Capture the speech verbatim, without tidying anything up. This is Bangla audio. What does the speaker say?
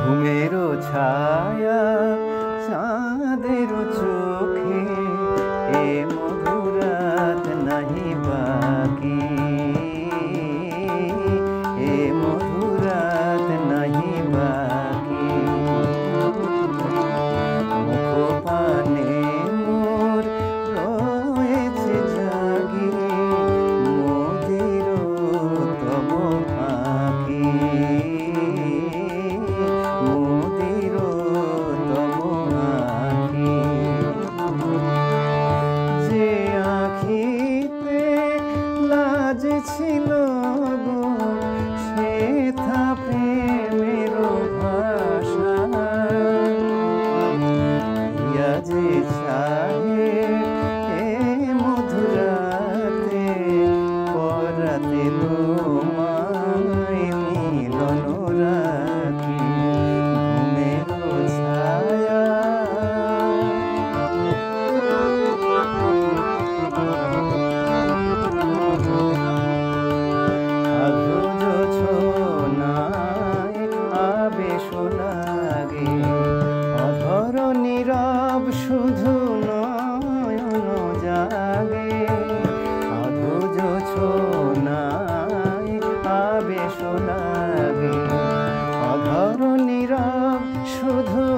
ঘুমেরও ছায়া চাঁদেরও চোখে এ মধুরাত নাহি বাকি, এ মধুরাত নাহি বাকি। মুখপানে মোর রয়েছে জাগি মোদিরও তব ফাঁকি, মোদিরও তব আঁখি। যে আঁখিতে লাজ ছিল গো সেথা প্রেমের ভাষা, ইয়া যে চাহে এ মধুরাতে পরাতে তোমায় মিলন রাখি। ঘুমেরও ছায়া আধুজ ছোনায় আবেশ লাগে, অধর নীরব শুধু নয়ন জাগে। আধুজ ছোনায় আবেশ লাগে, অধর নীরব শুধু